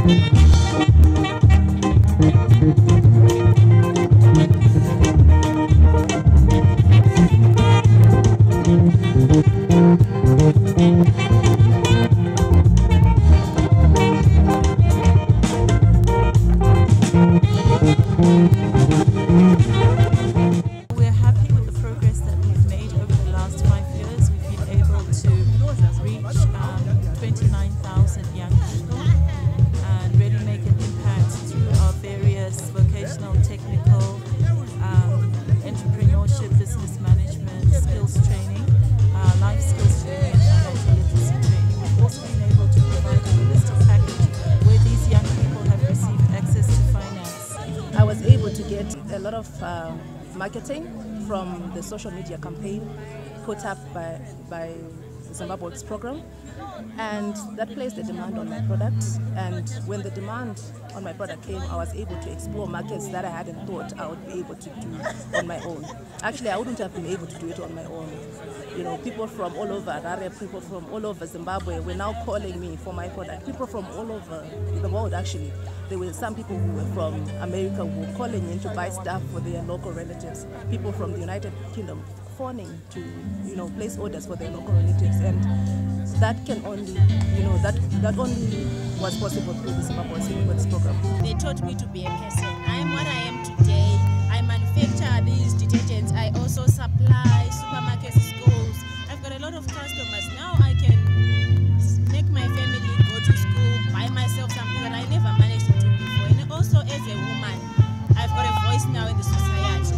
We're happy with the progress that we've made over the last 5 years. We've been able to reach 29,000 young people and really make an impact through our various vocational, technical, entrepreneurship, business management, skills training, life skills training, and financial literacy training. We've also been able to provide a holistic package where these young people have received access to finance. I was able to get a lot of marketing from the social media campaign put up by the Zim Works program, and that placed a demand on my product. And when the demand on my product came, I was able to explore markets that I hadn't thought I would be able to do on my own. Actually, I wouldn't have been able to do it on my own. You know, people from all over Harare, people from all over Zimbabwe were now calling me for my product. People from all over the world, actually. There were some people who were from America who were calling in to buy stuff for their local relatives. People from the United Kingdom phoning to, you know, place orders for their local relatives. And that can only, you know, that only was possible through the Zim Works program. They taught me to be a person. I am what I am today. I manufacture these detergents. I also supply supermarkets, schools. I've got a lot of customers. Now I can make my family go to school, buy myself something that I never managed to do before. And also as a woman, I've got a voice now in the society.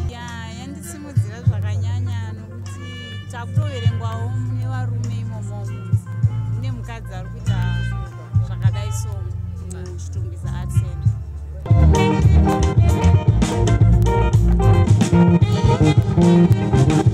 Takutoverengwawo nevarume imomo nemukadzi ari kuita zvakadai so muchitumbisa art center.